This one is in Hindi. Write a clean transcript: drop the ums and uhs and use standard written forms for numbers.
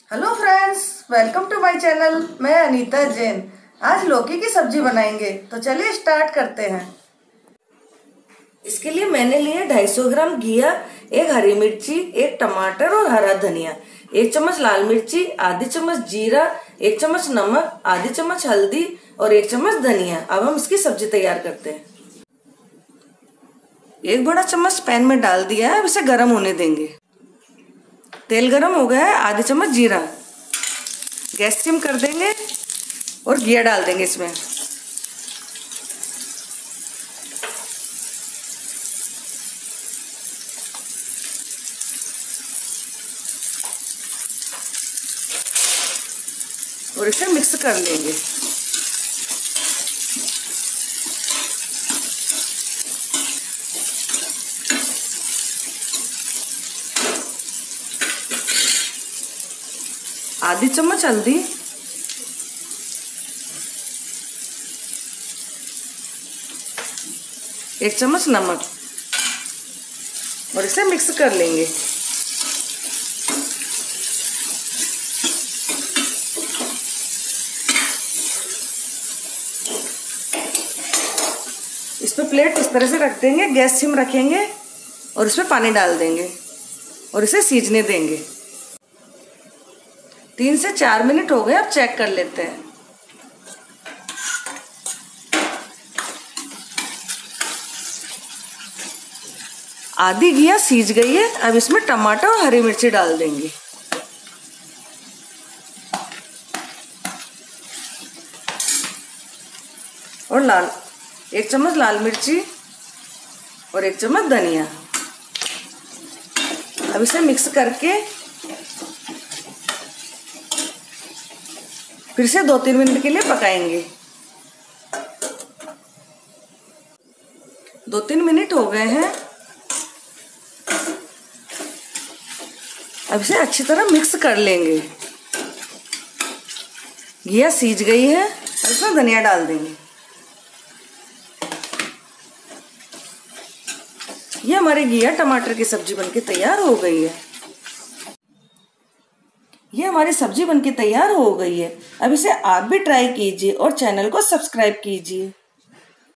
Hello friends, welcome to my channel. मैं अनीता जैन। आज लौकी की सब्जी बनाएंगे, तो चलिए स्टार्ट करते हैं। इसके लिए मैंने लिए 250 ग्राम घिया, एक हरी मिर्ची, एक टमाटर और हरा धनिया, 1 चम्मच लाल मिर्ची, आधी चम्मच जीरा, 1 चम्मच नमक, आधी चम्मच हल्दी और 1 चम्मच धनिया। अब हम इसकी सब्जी तैयार करते हैं। 1 बड़ा चम्मच पैन में डाल दिया है, अब इसे गर्म होने देंगे। तेल गर्म हो गया है, आधी चम्मच जीरा। गैस सिम कर देंगे और घिया डाल देंगे इसमें। और इसे मिक्स कर लेंगे। आधी चम्मच हल्दी, 1 चम्मच नमक और इसे मिक्स कर लेंगे। इस पे प्लेट इस तरह से रख देंगे, गैस सिम रखेंगे और इसमें पानी डाल देंगे और इसे सीजने देंगे। 3 से 4 मिनट हो गए, अब चेक कर लेते हैं। आधी घिया सीज गई है, अब इसमें टमाटर और हरी मिर्ची डाल देंगे। और 1 चम्मच लाल मिर्ची और 1 चम्मच धनिया। अब इसे मिक्स करके फिर से 2-3 मिनट के लिए पकाएंगे। 2-3 मिनट हो गए हैं, अब इसे अच्छी तरह मिक्स कर लेंगे। घिया सीज गई है, अब इसमें धनिया डाल देंगे। ये हमारी घिया टमाटर की सब्जी बनके तैयार हो गई है। ये हमारी सब्जी बनके तैयार हो गई है। अब इसे आप भी ट्राई कीजिए और चैनल को सब्सक्राइब कीजिए।